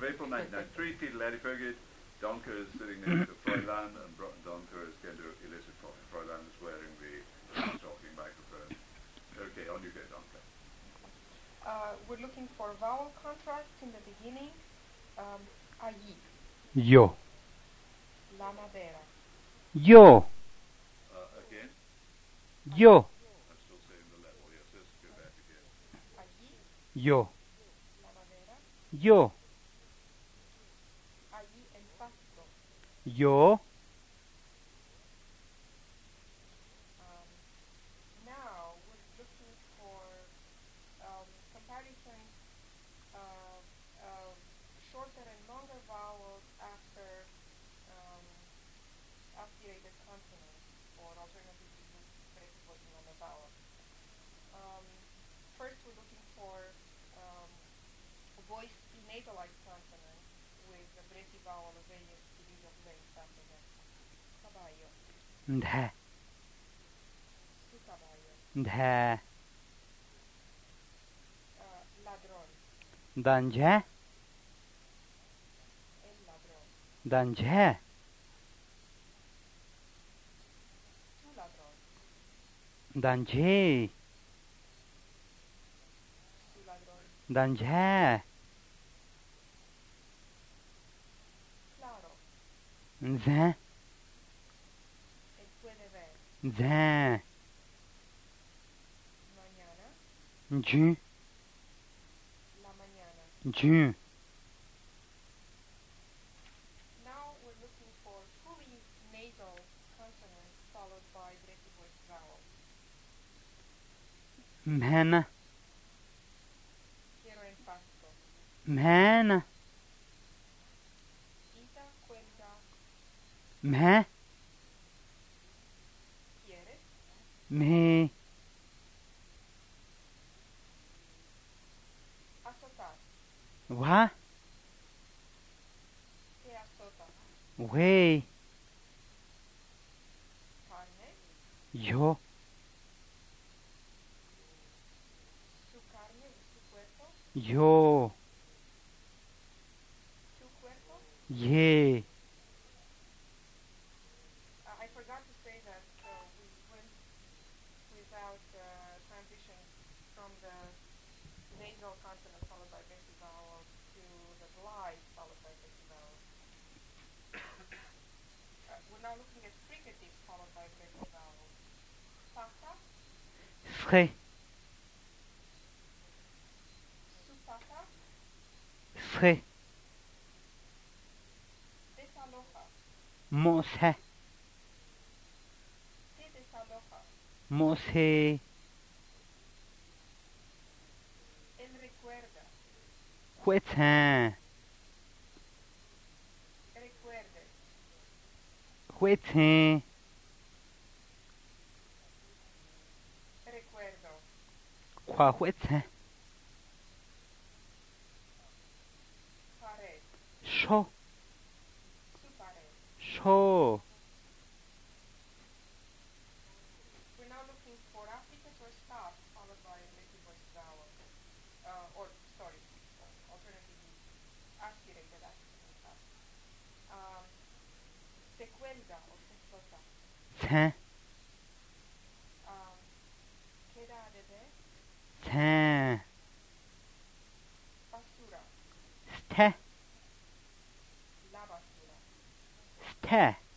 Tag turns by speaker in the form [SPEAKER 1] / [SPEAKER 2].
[SPEAKER 1] April 1993, Peter Ladifoged, Donker is sitting next to Froylan, and Donker is going to elicit Froylan is wearing the talking microphone. Okay, on you go, Donker.
[SPEAKER 2] We're looking for vowel contracts in the beginning. Allí.
[SPEAKER 3] Yo.
[SPEAKER 2] La madera.
[SPEAKER 3] Yo.
[SPEAKER 1] Again?
[SPEAKER 3] Yo.
[SPEAKER 1] I'm still saying the level. Yes, let's go back again.
[SPEAKER 2] Allí.
[SPEAKER 3] Yo.
[SPEAKER 2] La madera.
[SPEAKER 3] Yo.
[SPEAKER 2] Allí el pasto.
[SPEAKER 3] Yo.
[SPEAKER 2] Now we're looking for comparisons of shorter and longer vowels after aspirated consonants, or alternatively use braces working on the vowel. First, we're looking for voiced nasalized consonants with the braces vowel of various degrees of length after them. Caballo.
[SPEAKER 3] Ndhe.
[SPEAKER 2] Su caballo.
[SPEAKER 3] Ndhe.
[SPEAKER 2] Ladrón.
[SPEAKER 3] Danje.
[SPEAKER 2] El ladrón.
[SPEAKER 3] Danje.
[SPEAKER 2] Tu ladrón.
[SPEAKER 3] Danje.
[SPEAKER 2] Su ladrón.
[SPEAKER 3] Danje.
[SPEAKER 2] Claro.
[SPEAKER 3] Nze.
[SPEAKER 2] Él puede ver.
[SPEAKER 3] Nze.
[SPEAKER 2] Mañana.
[SPEAKER 3] Nju.
[SPEAKER 2] La mañana.
[SPEAKER 3] Nju.
[SPEAKER 2] Now we're looking for fully nasal consonants followed by braces voiced vowels.
[SPEAKER 3] Mhena.
[SPEAKER 2] Quiero en pasto.
[SPEAKER 3] Mhena.
[SPEAKER 2] Ita cuelga.
[SPEAKER 3] Mhe.
[SPEAKER 2] ¿Quieres?
[SPEAKER 3] Mhe.
[SPEAKER 2] Azotar.
[SPEAKER 3] Wa.
[SPEAKER 2] ¿Qué azota?
[SPEAKER 3] We.
[SPEAKER 2] Carne.
[SPEAKER 3] Yo.
[SPEAKER 2] Su carne y su cuerpo.
[SPEAKER 3] Yo.
[SPEAKER 2] Tu cuerpo.
[SPEAKER 3] Ye.
[SPEAKER 2] I forgot to say that we went without transition from the nasal consonant followed by braces vowels to the glide followed by braces vowels. We're now looking at fricatives followed by braces vowels. Pasa.
[SPEAKER 3] Sre.
[SPEAKER 2] Su pasa.
[SPEAKER 3] Sre.
[SPEAKER 2] Desaloja.
[SPEAKER 3] Mose.
[SPEAKER 2] Se desaloja.
[SPEAKER 3] Mose.
[SPEAKER 2] Él recuerda.
[SPEAKER 3] Huetin.
[SPEAKER 2] Recuerde.
[SPEAKER 3] Huetin.
[SPEAKER 2] Recuerdo.
[SPEAKER 3] Kwa huetin.
[SPEAKER 2] Pared.
[SPEAKER 3] Sho.
[SPEAKER 2] Su pared.
[SPEAKER 3] Sho.
[SPEAKER 2] We're now looking for affricates or stops followed by braces voiced vowels. Alternatively, aspirated affricates and stops. Se cuelga o se explota.
[SPEAKER 3] Tin.
[SPEAKER 2] Queda a deber.
[SPEAKER 3] Tin.
[SPEAKER 2] Basura.
[SPEAKER 3] Ste.
[SPEAKER 2] La basura.
[SPEAKER 3] Ste.